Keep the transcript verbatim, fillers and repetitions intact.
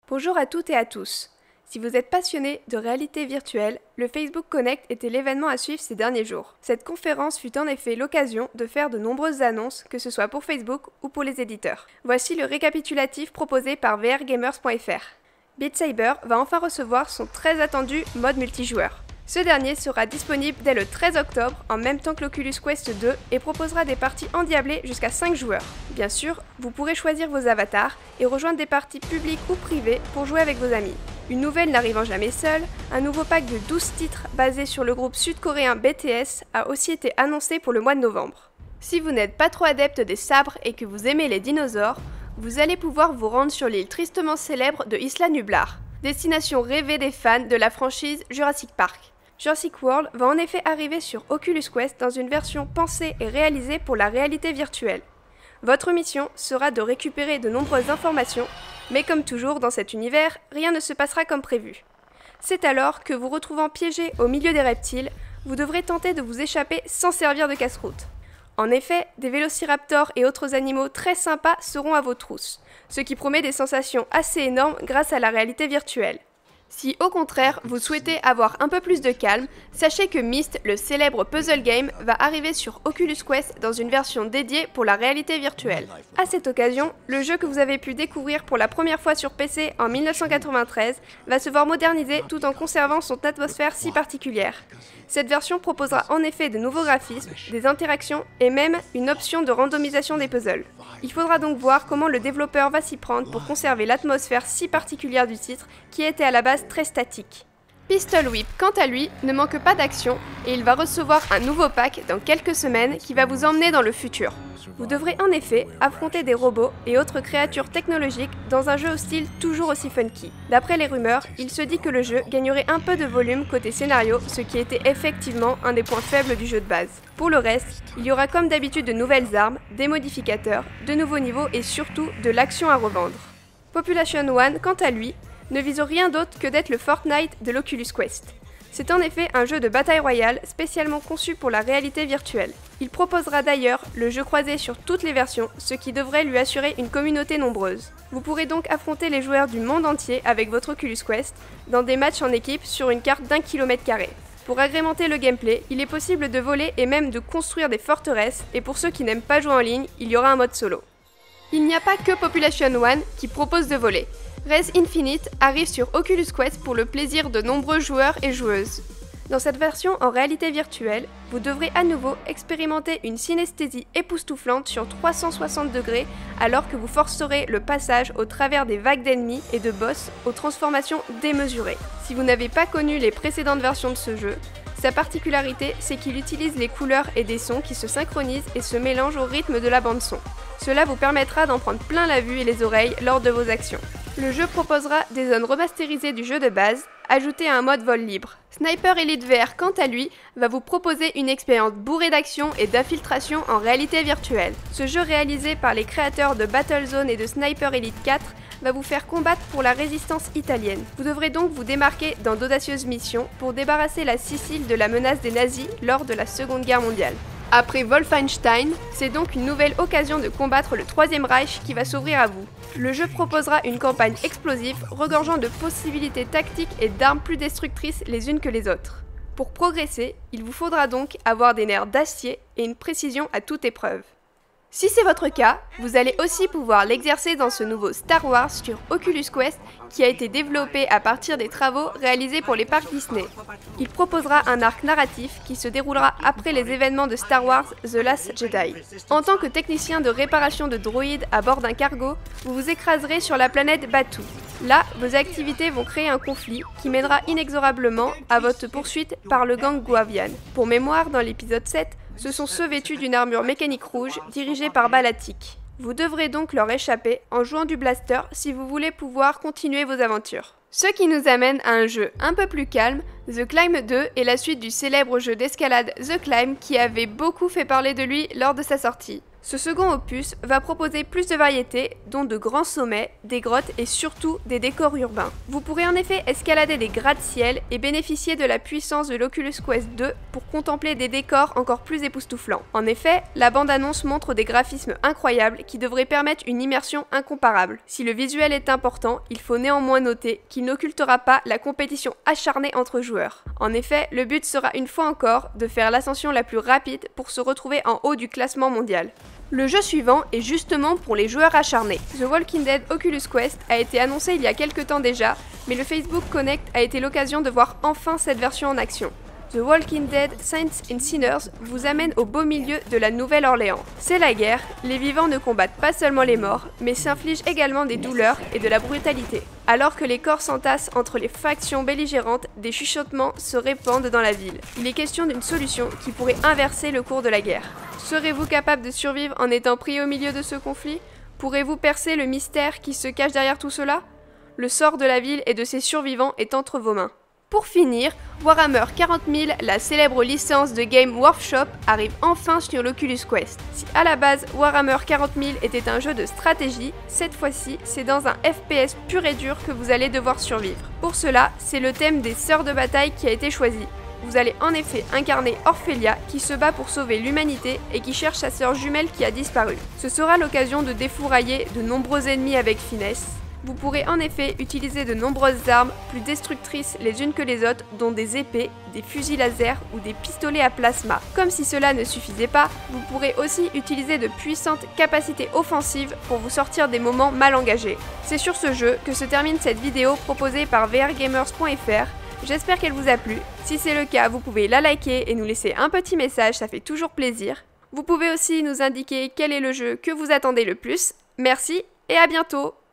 Bonjour à toutes et à tous. Si vous êtes passionné de réalité virtuelle, le Facebook Connect était l'événement à suivre ces derniers jours. Cette conférence fut en effet l'occasion de faire de nombreuses annonces, que ce soit pour Facebook ou pour les éditeurs. Voici le récapitulatif proposé par V R Gamers point F R. Beat Saber va enfin recevoir son très attendu mode multijoueur. Ce dernier sera disponible dès le treize octobre, en même temps que l'Oculus Quest deux, et proposera des parties endiablées jusqu'à cinq joueurs. Bien sûr, vous pourrez choisir vos avatars et rejoindre des parties publiques ou privées pour jouer avec vos amis. Une nouvelle n'arrivant jamais seule, un nouveau pack de douze titres basé sur le groupe sud-coréen B T S a aussi été annoncé pour le mois de novembre. Si vous n'êtes pas trop adepte des sabres et que vous aimez les dinosaures, vous allez pouvoir vous rendre sur l'île tristement célèbre de Isla Nublar, destination rêvée des fans de la franchise Jurassic Park. Jurassic World va en effet arriver sur Oculus Quest dans une version pensée et réalisée pour la réalité virtuelle. Votre mission sera de récupérer de nombreuses informations, mais comme toujours dans cet univers, rien ne se passera comme prévu. C'est alors que vous retrouvant piégé au milieu des reptiles, vous devrez tenter de vous échapper sans servir de casse-croûte. En effet, des vélociraptors et autres animaux très sympas seront à vos trousses, ce qui promet des sensations assez énormes grâce à la réalité virtuelle. Si au contraire vous souhaitez avoir un peu plus de calme, sachez que Myst, le célèbre puzzle game, va arriver sur Oculus Quest dans une version dédiée pour la réalité virtuelle. À cette occasion, le jeu que vous avez pu découvrir pour la première fois sur P C en mille neuf cent quatre-vingt-treize va se voir moderniser tout en conservant son atmosphère si particulière. Cette version proposera en effet de nouveaux graphismes, des interactions et même une option de randomisation des puzzles. Il faudra donc voir comment le développeur va s'y prendre pour conserver l'atmosphère si particulière du titre qui était à la base très statique. Pistol Whip, quant à lui, ne manque pas d'action et il va recevoir un nouveau pack dans quelques semaines qui va vous emmener dans le futur. Vous devrez en effet affronter des robots et autres créatures technologiques dans un jeu au style toujours aussi funky. D'après les rumeurs, il se dit que le jeu gagnerait un peu de volume côté scénario, ce qui était effectivement un des points faibles du jeu de base. Pour le reste, il y aura comme d'habitude de nouvelles armes, des modificateurs, de nouveaux niveaux et surtout de l'action à revendre. Population One, quant à lui, ne vise rien d'autre que d'être le Fortnite de l'Oculus Quest. C'est en effet un jeu de bataille royale spécialement conçu pour la réalité virtuelle. Il proposera d'ailleurs le jeu croisé sur toutes les versions, ce qui devrait lui assurer une communauté nombreuse. Vous pourrez donc affronter les joueurs du monde entier avec votre Oculus Quest dans des matchs en équipe sur une carte d'un kilomètre carré. Pour agrémenter le gameplay, il est possible de voler et même de construire des forteresses, et pour ceux qui n'aiment pas jouer en ligne, il y aura un mode solo. Il n'y a pas que Population One qui propose de voler. Res Infinite arrive sur Oculus Quest pour le plaisir de nombreux joueurs et joueuses. Dans cette version en réalité virtuelle, vous devrez à nouveau expérimenter une synesthésie époustouflante sur trois cent soixante degrés alors que vous forcerez le passage au travers des vagues d'ennemis et de boss aux transformations démesurées. Si vous n'avez pas connu les précédentes versions de ce jeu, sa particularité, c'est qu'il utilise les couleurs et des sons qui se synchronisent et se mélangent au rythme de la bande-son. Cela vous permettra d'en prendre plein la vue et les oreilles lors de vos actions. Le jeu proposera des zones remasterisées du jeu de base, ajoutées à un mode vol libre. Sniper Elite V R, quant à lui, va vous proposer une expérience bourrée d'action et d'infiltration en réalité virtuelle. Ce jeu réalisé par les créateurs de Battlezone et de Sniper Elite quatre va vous faire combattre pour la résistance italienne. Vous devrez donc vous démarquer dans d'audacieuses missions pour débarrasser la Sicile de la menace des nazis lors de la Seconde Guerre mondiale. Après Wolfenstein, c'est donc une nouvelle occasion de combattre le Troisième Reich qui va s'ouvrir à vous. Le jeu proposera une campagne explosive, regorgeant de possibilités tactiques et d'armes plus destructrices les unes que les autres. Pour progresser, il vous faudra donc avoir des nerfs d'acier et une précision à toute épreuve. Si c'est votre cas, vous allez aussi pouvoir l'exercer dans ce nouveau Star Wars sur Oculus Quest qui a été développé à partir des travaux réalisés pour les parcs Disney. Il proposera un arc narratif qui se déroulera après les événements de Star Wars The Last Jedi. En tant que technicien de réparation de droïdes à bord d'un cargo, vous vous écraserez sur la planète Batuu. Là, vos activités vont créer un conflit qui mènera inexorablement à votre poursuite par le gang Guavian. Pour mémoire, dans l'épisode sept, ce sont ceux vêtus d'une armure mécanique rouge dirigée par Balatik. Vous devrez donc leur échapper en jouant du blaster si vous voulez pouvoir continuer vos aventures. Ce qui nous amène à un jeu un peu plus calme, The Climb deux est la suite du célèbre jeu d'escalade The Climb qui avait beaucoup fait parler de lui lors de sa sortie. Ce second opus va proposer plus de variétés, dont de grands sommets, des grottes et surtout des décors urbains. Vous pourrez en effet escalader des gratte-ciel et bénéficier de la puissance de l'Oculus Quest deux pour contempler des décors encore plus époustouflants. En effet, la bande-annonce montre des graphismes incroyables qui devraient permettre une immersion incomparable. Si le visuel est important, il faut néanmoins noter qu'il n'occultera pas la compétition acharnée entre joueurs. En effet, le but sera une fois encore de faire l'ascension la plus rapide pour se retrouver en haut du classement mondial. Le jeu suivant est justement pour les joueurs acharnés. The Walking Dead Oculus Quest a été annoncé il y a quelques temps déjà, mais le Facebook Connect a été l'occasion de voir enfin cette version en action. The Walking Dead Saints and Sinners vous amène au beau milieu de la Nouvelle-Orléans. C'est la guerre, les vivants ne combattent pas seulement les morts, mais s'infligent également des douleurs et de la brutalité. Alors que les corps s'entassent entre les factions belligérantes, des chuchotements se répandent dans la ville. Il est question d'une solution qui pourrait inverser le cours de la guerre. Serez-vous capable de survivre en étant pris au milieu de ce conflit? Pourrez-vous percer le mystère qui se cache derrière tout cela? Le sort de la ville et de ses survivants est entre vos mains. Pour finir, Warhammer quarante mille, la célèbre licence de Game Workshop, arrive enfin sur l'Oculus Quest. Si à la base Warhammer quarante mille était un jeu de stratégie, cette fois-ci c'est dans un F P S pur et dur que vous allez devoir survivre. Pour cela, c'est le thème des sœurs de bataille qui a été choisi. Vous allez en effet incarner Orphelia qui se bat pour sauver l'humanité et qui cherche sa sœur jumelle qui a disparu. Ce sera l'occasion de défourailler de nombreux ennemis avec finesse. Vous pourrez en effet utiliser de nombreuses armes plus destructrices les unes que les autres, dont des épées, des fusils laser ou des pistolets à plasma. Comme si cela ne suffisait pas, vous pourrez aussi utiliser de puissantes capacités offensives pour vous sortir des moments mal engagés. C'est sur ce jeu que se termine cette vidéo proposée par V R Gamers point F R. J'espère qu'elle vous a plu. Si c'est le cas, vous pouvez la liker et nous laisser un petit message, ça fait toujours plaisir. Vous pouvez aussi nous indiquer quel est le jeu que vous attendez le plus. Merci et à bientôt!